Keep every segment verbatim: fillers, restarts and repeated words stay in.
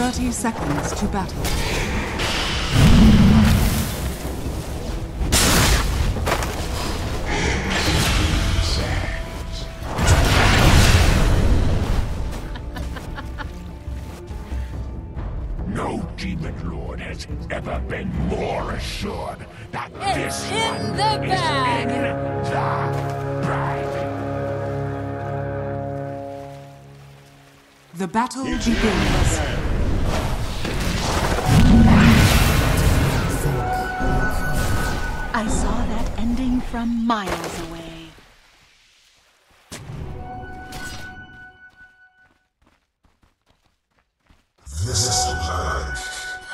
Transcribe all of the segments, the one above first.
thirty seconds to battle. No demon lord has ever been more assured that It's this in one the is bag. in the bag. The battle begins. I saw that ending from miles away. This is life.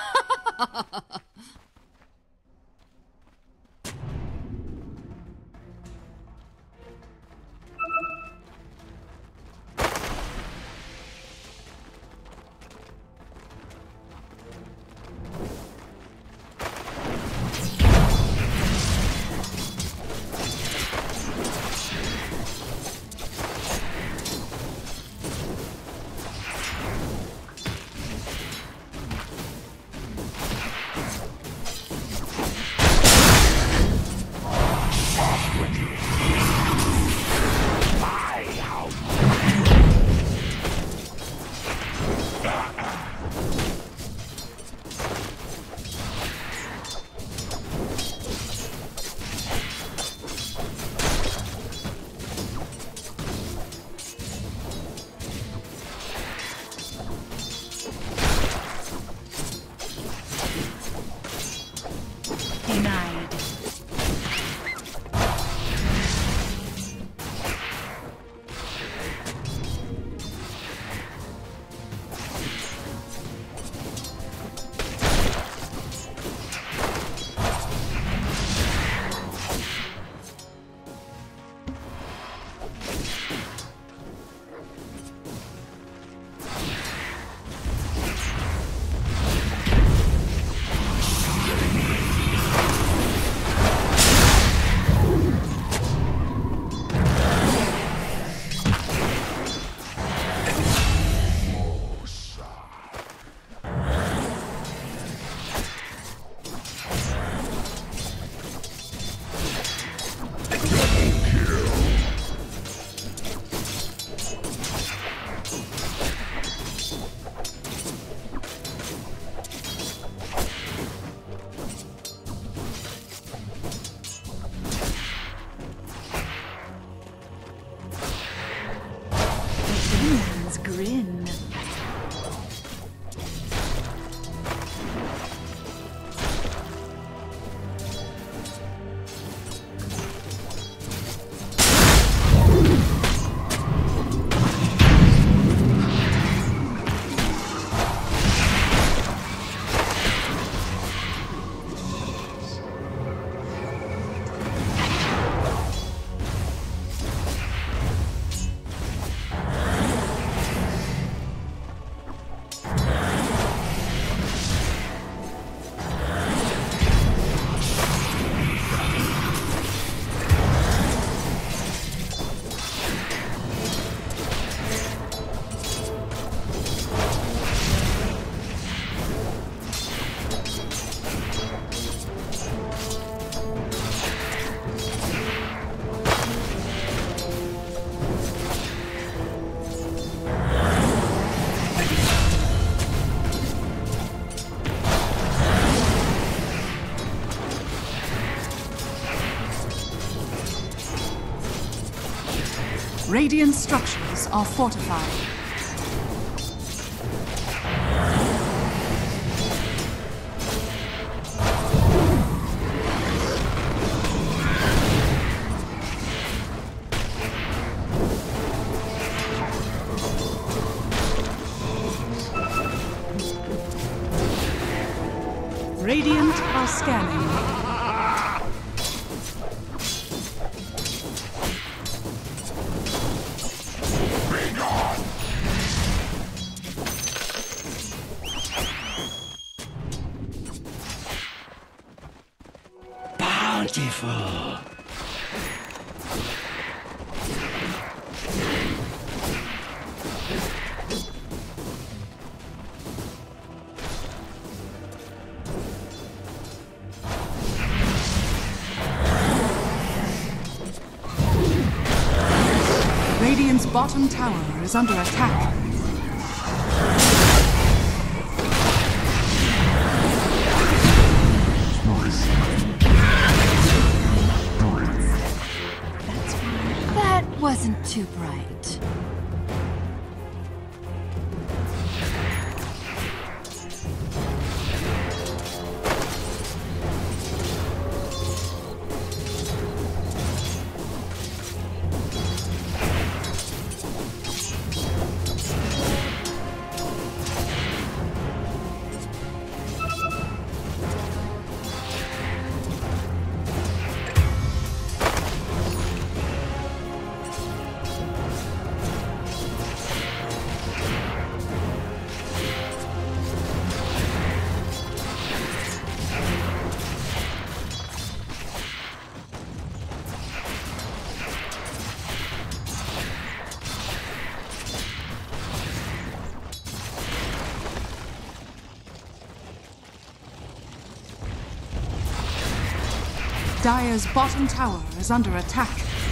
Denied. Demon's grin. Radiant structures are fortified. Radiant are scanning. Bountiful. bottom tower is under attack. That wasn't too bright. Dire's bottom tower is under attack.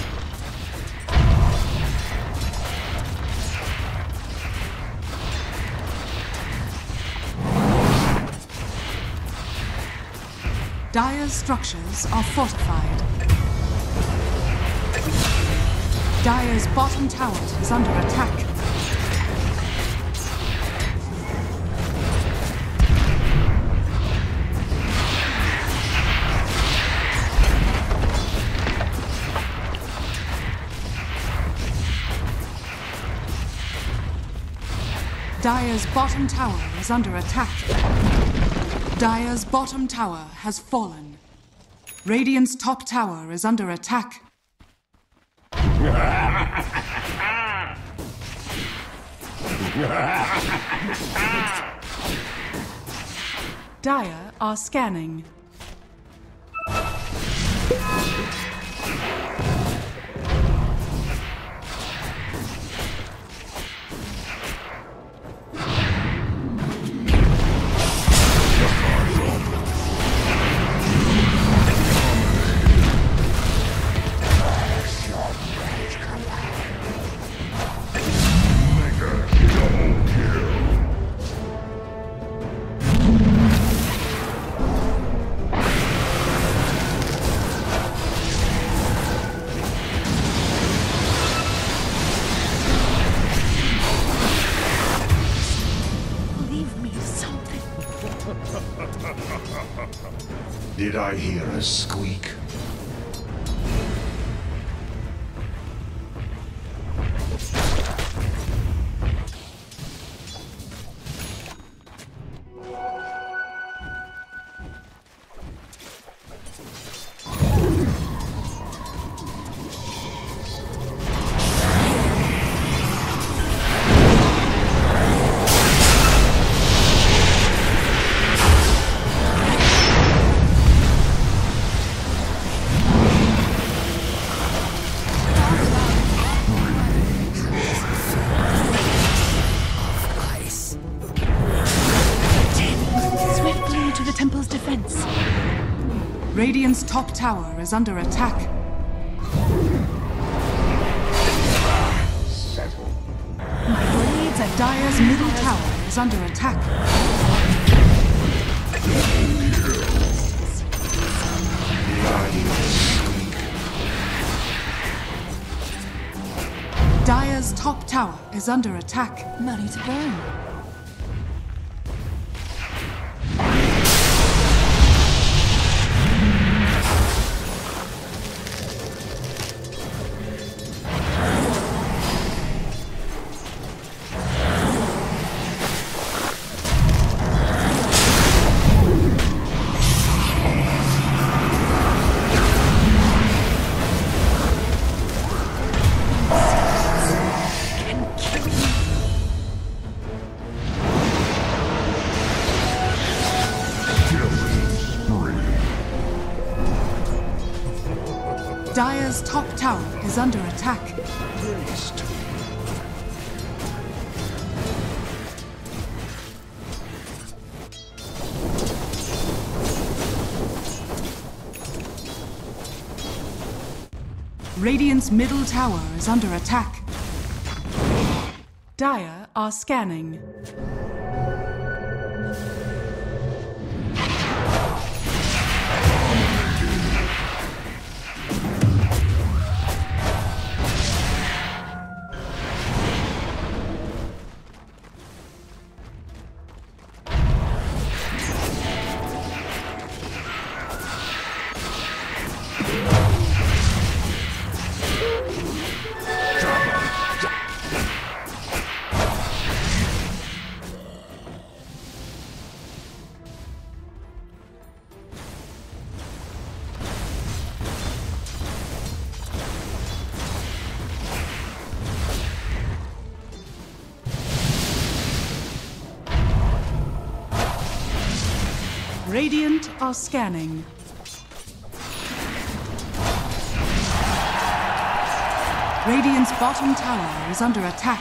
Dire's structures are fortified. Dire's bottom tower is under attack. Dire's bottom tower is under attack. Dire's bottom tower has fallen. Radiant's top tower is under attack. Dire are scanning. Did I hear a squeak? Radiant's top tower is under attack. Settle. My blades at Dire's middle tower is under attack. Dire's top tower is under attack. Money to burn. Dire's top tower is under attack. Radiant's middle tower is under attack. Dire are scanning. Radiant are scanning. Radiant's bottom tower is under attack.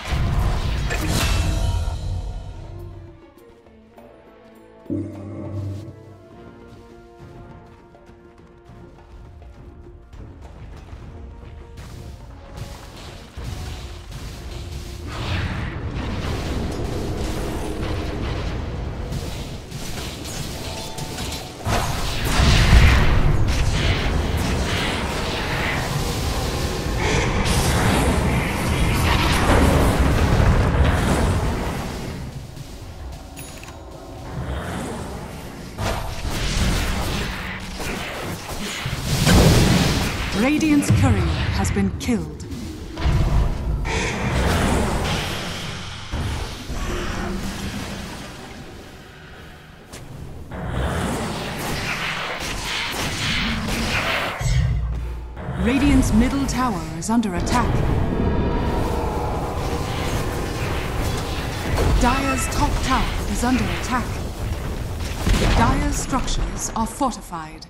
Radiant's courier has been killed. Radiant's middle tower is under attack. Dire's top tower is under attack. Dire's structures are fortified.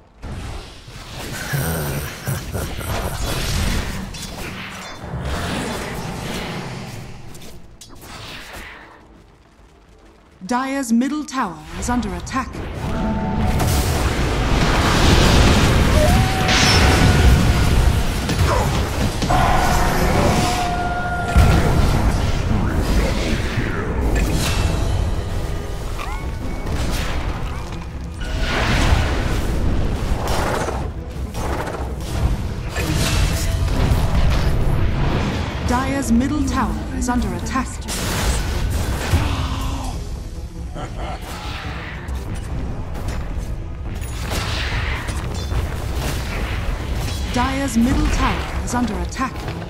Dire's middle tower is under attack. Dire's middle tower is under attack. Dire's middle tower is under attack.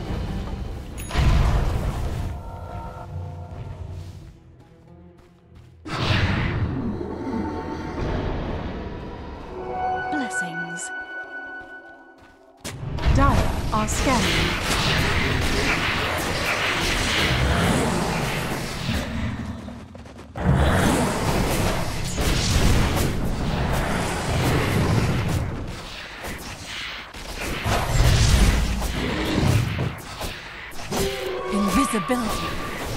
Blessings. Dire are scanning. Invisibility.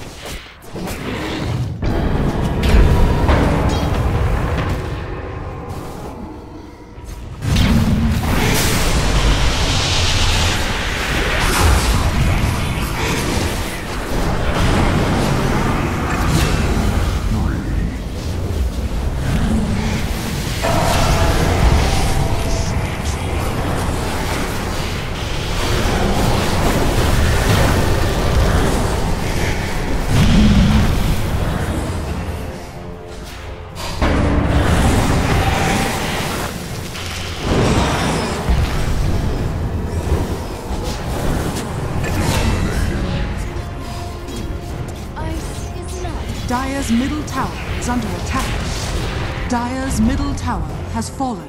Dire's middle tower is under attack. Dire's middle tower has fallen.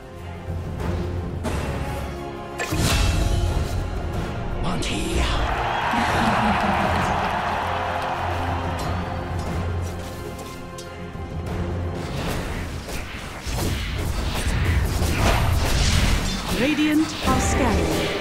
Monty. Radiant are scanning.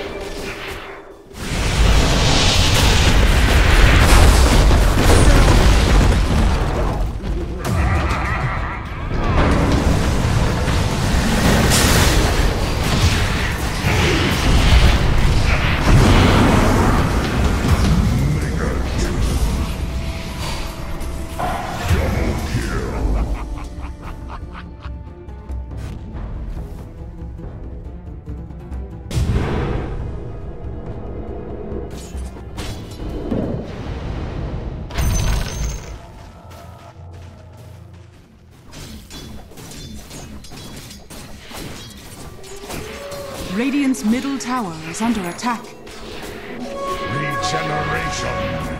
Radiant's middle tower is under attack. Regeneration.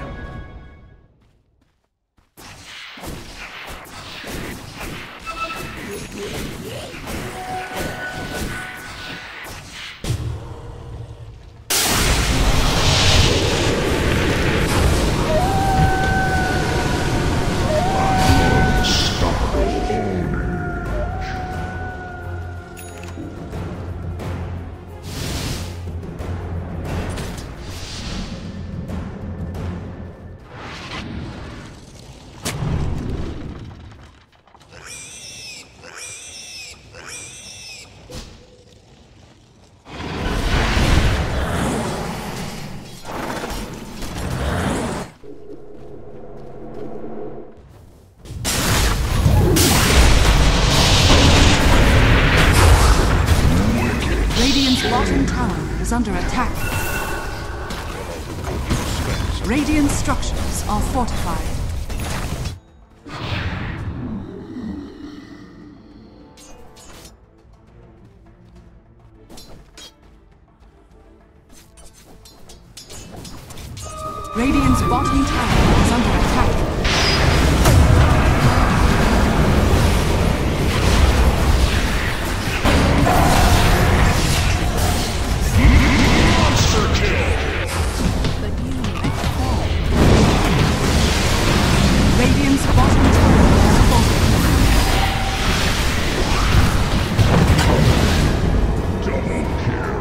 Bottom tower is under attack. Radiant structures are fortified. Radiant's bottom tower is under attack. Radiant's bottom tower has fallen. Double kill.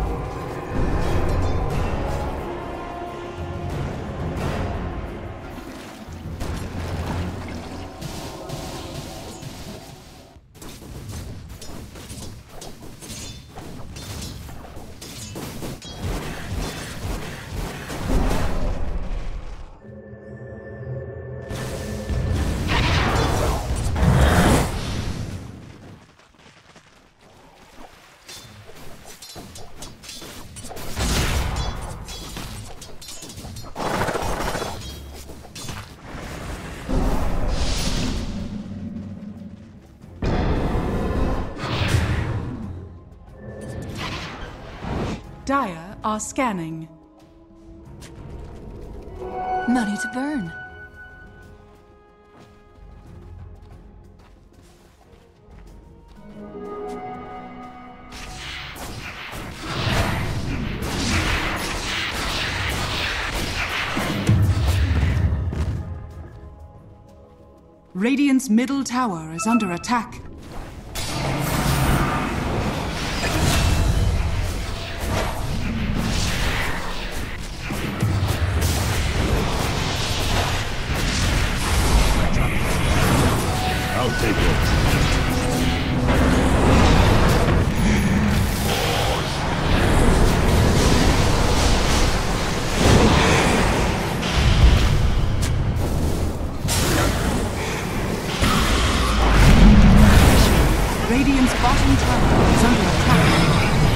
Dire are scanning. Money to burn. Radiant's middle tower is under attack. I'll take it. Radiant's bottom tower is under attack.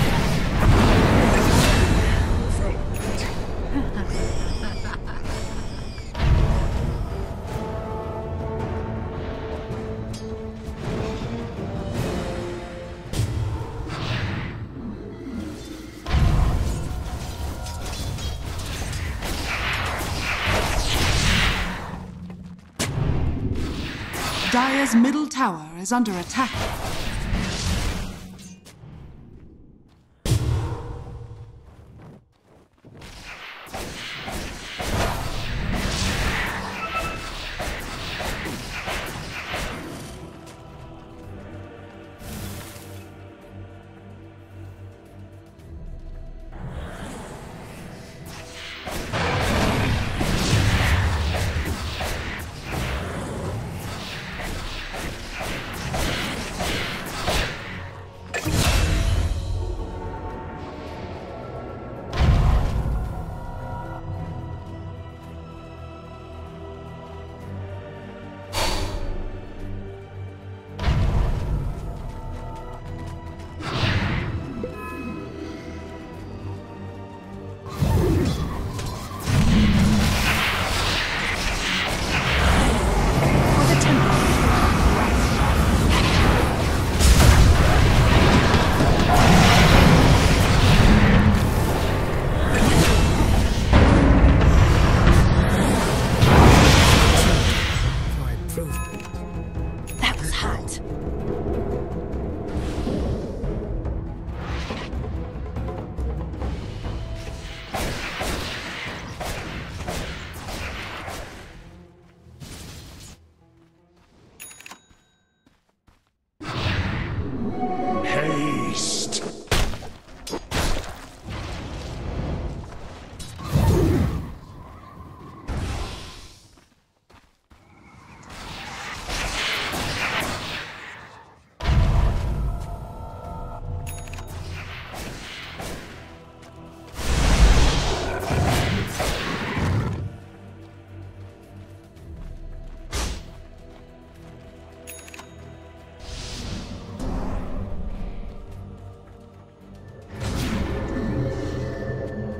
Dire's middle tower is under attack.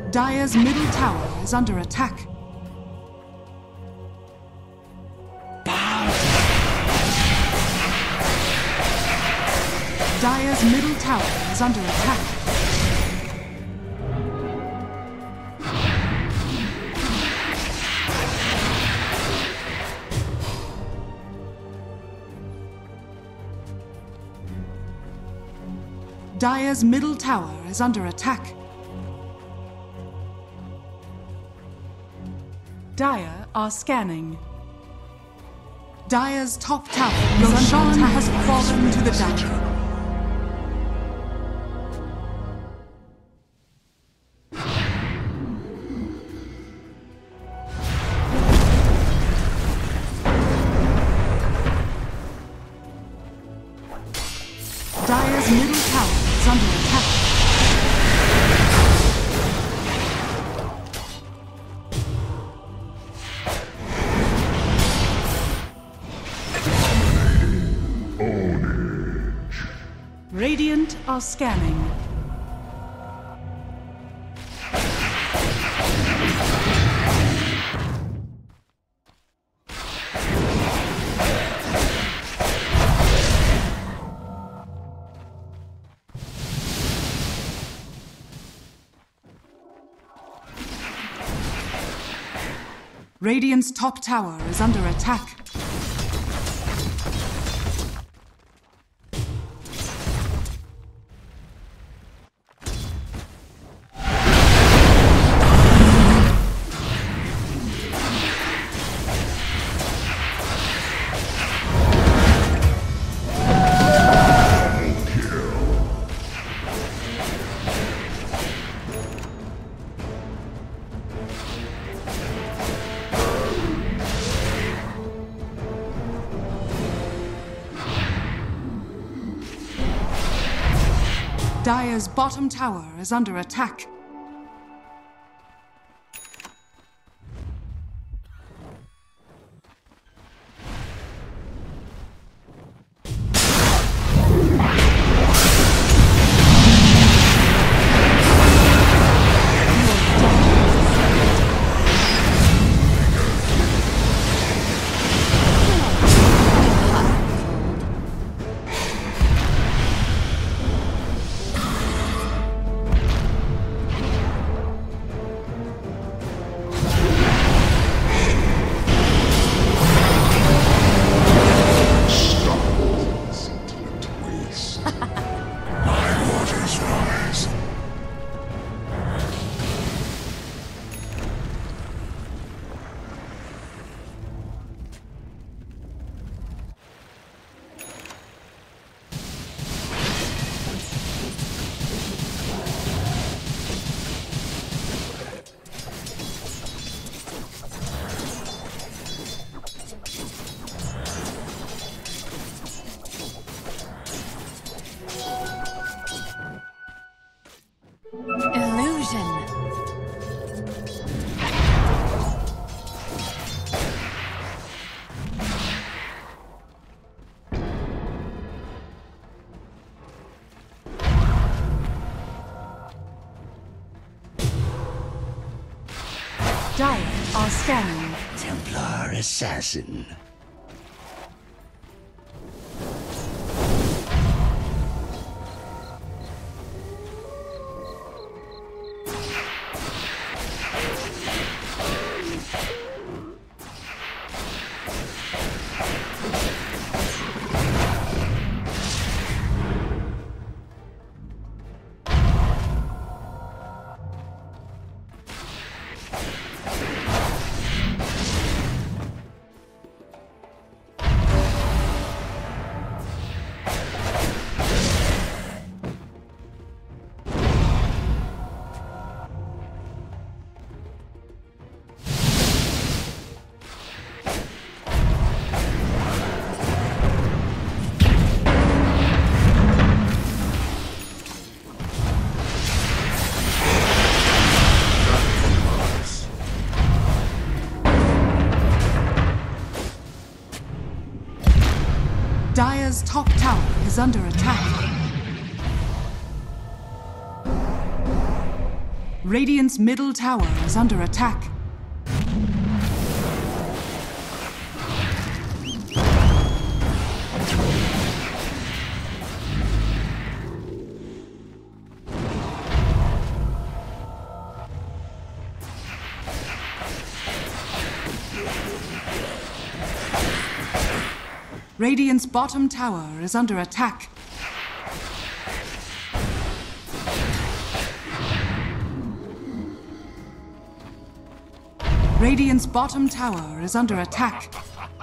Dire's middle tower is under attack. Dire's middle tower is under attack. Dire's middle tower is under attack. Dire are scanning. Dire's top tower is Roshan under attack. Has fallen to the dungeon. Dire's middle tower is under attack. Radiant are scanning. Radiant's top tower is under attack. Dire's bottom tower is under attack. Dire are scanning. Templar assassin. Dire's top tower is under attack. Radiant's middle tower is under attack. Radiant's bottom tower is under attack. Radiant's bottom tower is under attack.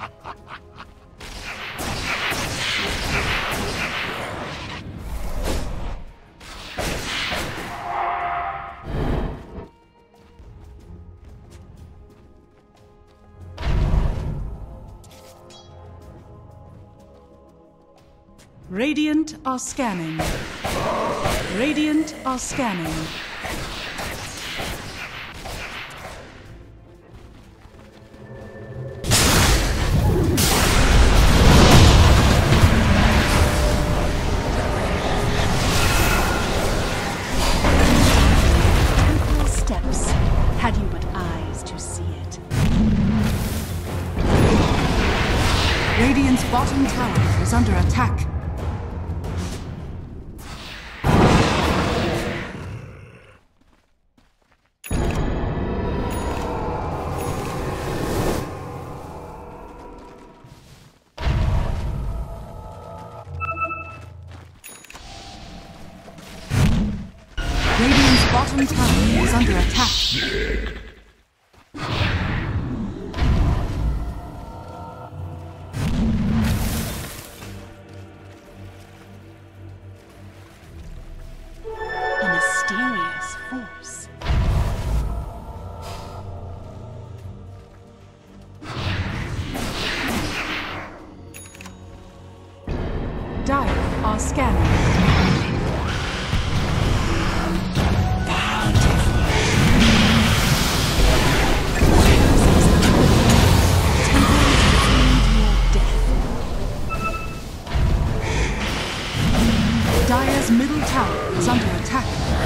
Radiant are scanning. Radiant are scanning. Temple steps, had you but eyes to see it. Radiant's bottom tower is under attack. Radiant's bottom tower is under attack. A mysterious force. Dire are scanning. Dire's middle tower is under attack.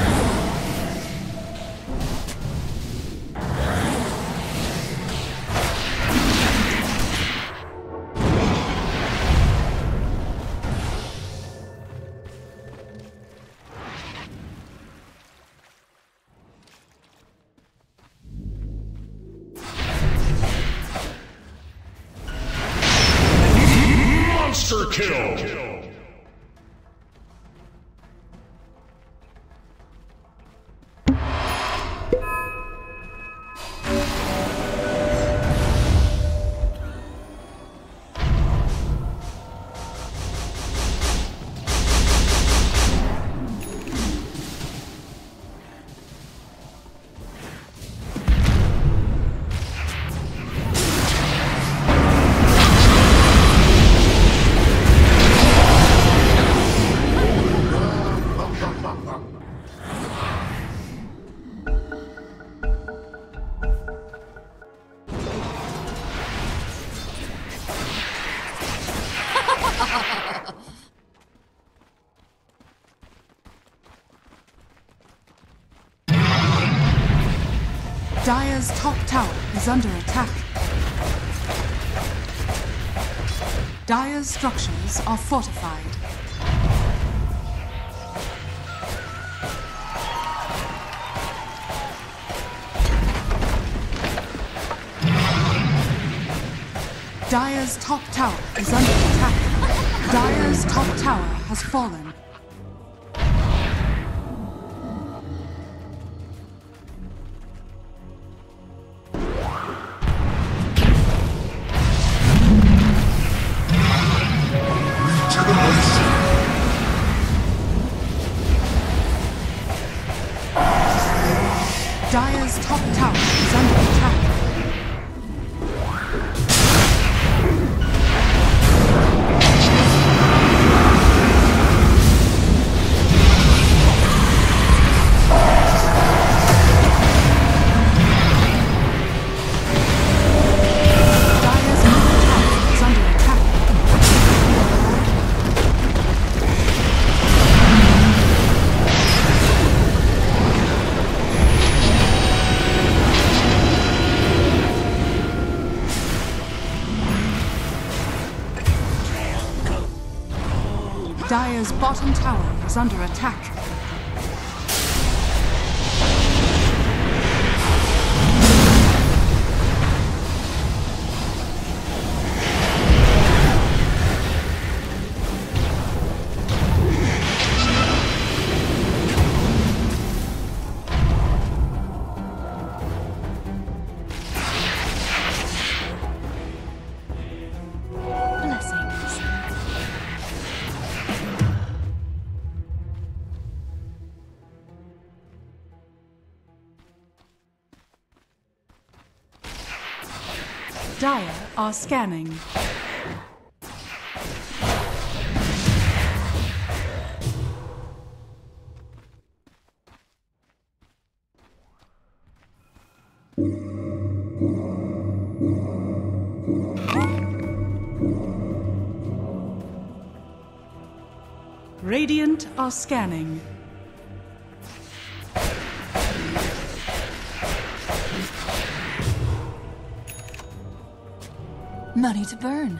Monster kill! Dire's top tower is under attack. Dire's structures are fortified. Dire's top tower is under attack. Dire's top tower has fallen. Dire's top tower is under attack. Dire's bottom tower is under attack. Dire are scanning. Radiant are scanning. Money to burn.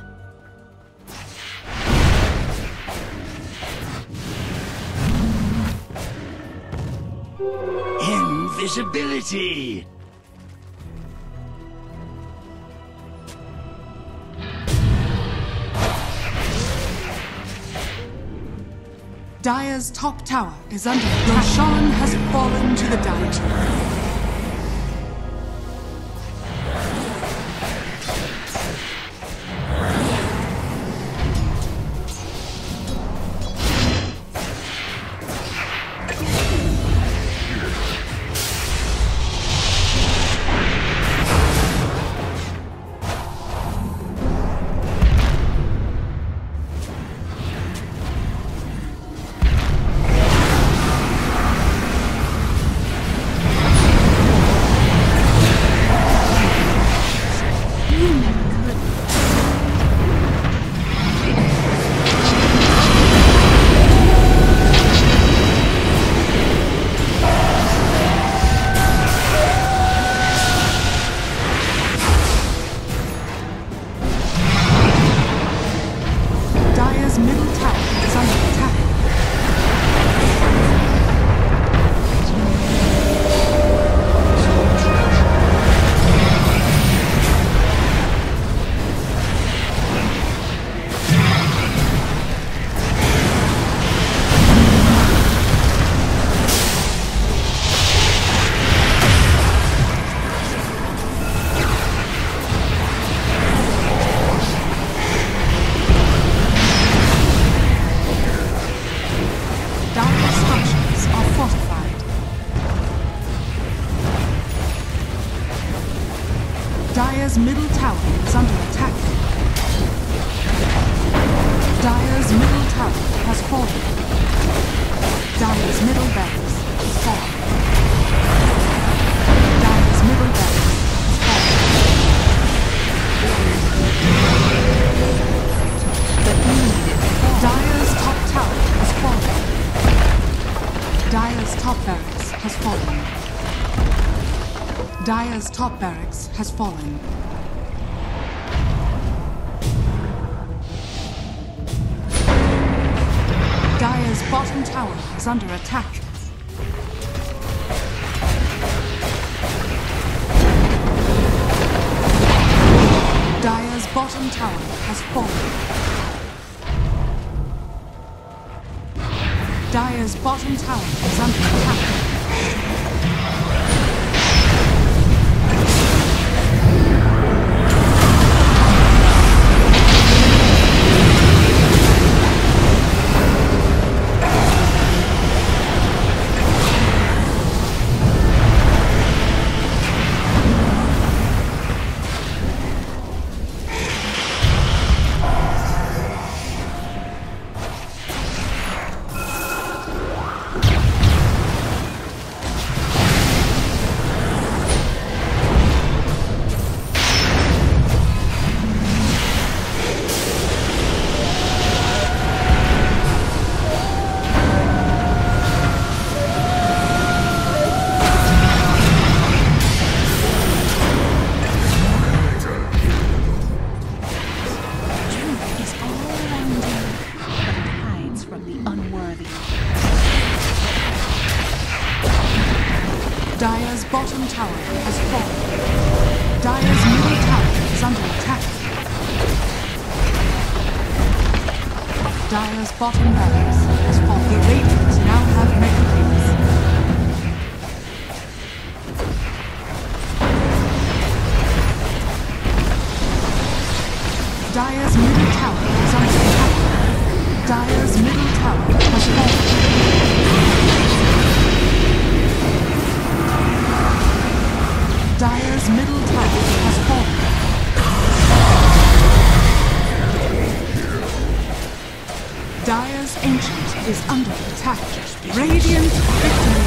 Invisibility! Dire's top tower is under attack. Roshan has fallen to the Dire. Dire's middle tower is under attack. Dire's middle tower has fallen. Dire's middle barracks has fallen. Dire's middle barracks has fallen. Dire's top tower has fallen. Dire's top barracks has fallen. Dire's top barracks has fallen. Dire's bottom tower is under attack. Dire's bottom tower has fallen. Dire's bottom tower is under attack. from the unworthy. Dire's bottom tower has fallen. Dire's middle tower is under attack. Dire's bottom barracks has fallen. The Radiant now have Mega Creeps. Dire's middle tower is under attack. Dire's middle tower has fallen. Dire's middle tower has fallen. Dire's Ancient is under attack. Radiant victory.